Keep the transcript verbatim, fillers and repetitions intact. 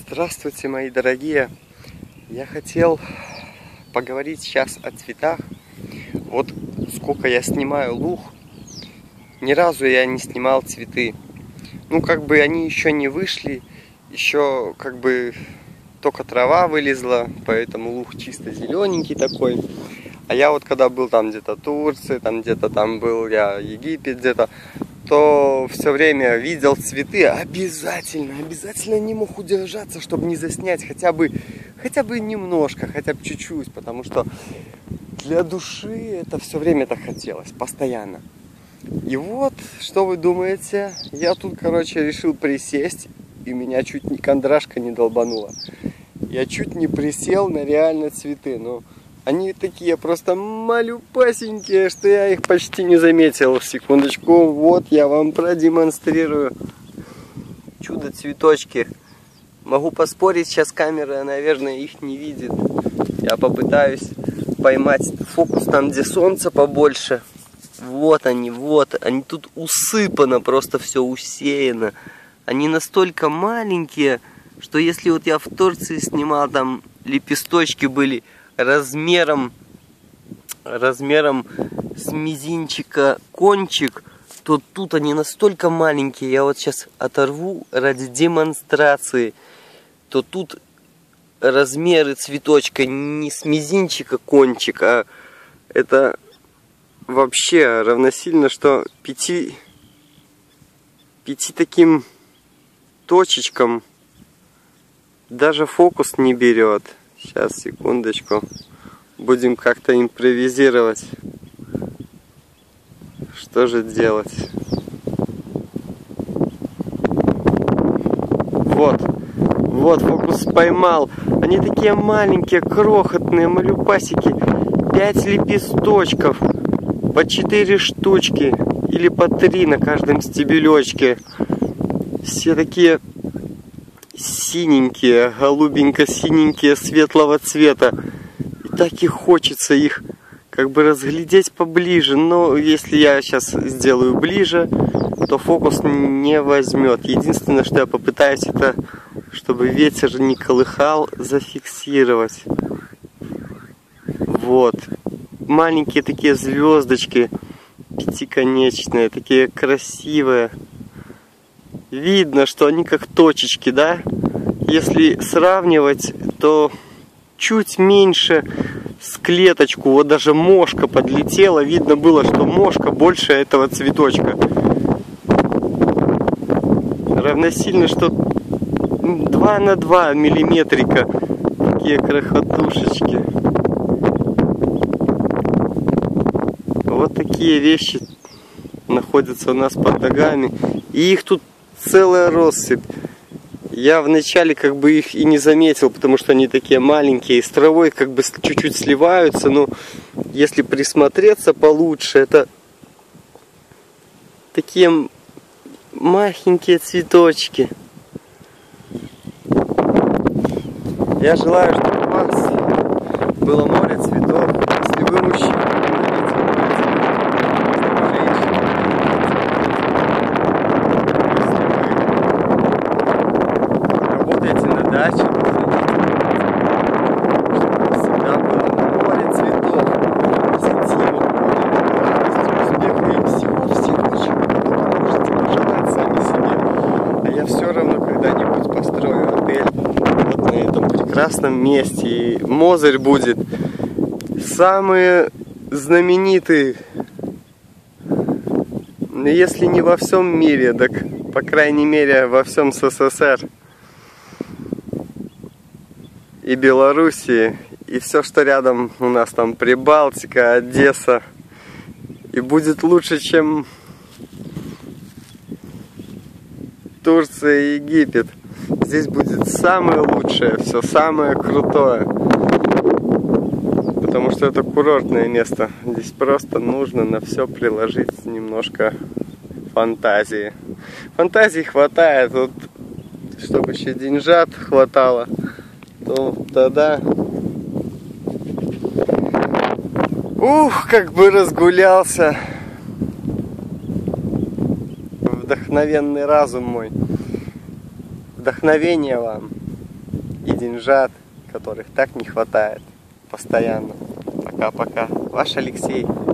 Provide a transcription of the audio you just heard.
Здравствуйте, мои дорогие! Я хотел поговорить сейчас о цветах. Вот сколько я снимаю луг, ни разу я не снимал цветы. Ну, как бы они еще не вышли, еще как бы только трава вылезла, поэтому луг чисто зелененький такой. А я вот когда был там где-то в Турции, там где-то там был я Египет где-то, то все время видел цветы, обязательно, обязательно не мог удержаться, чтобы не заснять хотя бы, хотя бы немножко, хотя бы чуть-чуть, потому что для души это все время так хотелось, постоянно. И вот, что вы думаете, я тут, короче, решил присесть, и меня чуть не кондрашка не долбанула. Я чуть не присел на реально цветы, но они такие просто малюпасенькие, что я их почти не заметил. Секундочку, вот я вам продемонстрирую. Чудо-цветочки. Могу поспорить, сейчас камера, наверное, их не видит. Я попытаюсь поймать фокус там, где солнце побольше. Вот они, вот. Они тут усыпано, просто все усеяно. Они настолько маленькие, что если вот я в Турции снимал, там лепесточки были размером, размером с мизинчика кончик, то тут они настолько маленькие, я вот сейчас оторву ради демонстрации, то тут размеры цветочка не с мизинчика кончик, а это вообще равносильно, что пяти, пяти таким точечкам даже фокус не берет. Сейчас, секундочку. Будем как-то импровизировать. Что же делать? Вот. Вот, фокус поймал. Они такие маленькие, крохотные, малюпасики. Пять лепесточков. По четыре штучки. Или по три на каждом стебелечке. Все такие синенькие, голубенько-синенькие, светлого цвета. И так и хочется их как бы разглядеть поближе. Но если я сейчас сделаю ближе, то фокус не возьмет. Единственное, что я попытаюсь, это чтобы ветер не колыхал, зафиксировать. Вот. Маленькие такие звездочки, пятиконечные, такие красивые. Видно, что они как точечки, да? Если сравнивать, то чуть меньше с клеточку. Вот даже мошка подлетела. Видно было, что мошка больше этого цветочка. Равносильно, что два на два миллиметрика. Такие крохотушечки. Вот такие вещи находятся у нас под ногами. И их тут целая россыпь. Я вначале как бы их и не заметил, потому что они такие маленькие, и с травой как бы чуть-чуть сливаются, но если присмотреться получше, это такие махенькие цветочки. Я желаю, чтобы у вас было море цветов. Если вы мужчина, даче, всегда было море цветов, позитива, успеха и всего, всех, чего вы можете пожелать сами себе. А я все равно когда-нибудь построю отель вот на этом прекрасном месте, и Мозырь будет самый знаменитый, если не во всем мире, так по крайней мере во всем СССР. И Белоруссии, и все, что рядом у нас там, Прибалтика, Одесса. И будет лучше, чем Турция и Египет. Здесь будет самое лучшее, все самое крутое. Потому что это курортное место. Здесь просто нужно на все приложить немножко фантазии. Фантазии хватает, вот, чтобы еще деньжат хватало. То тогда, ух, как бы разгулялся. Вдохновенный разум мой. Вдохновение вам. и деньжат, которых так не хватает постоянно. Пока-пока. Ваш Алексей.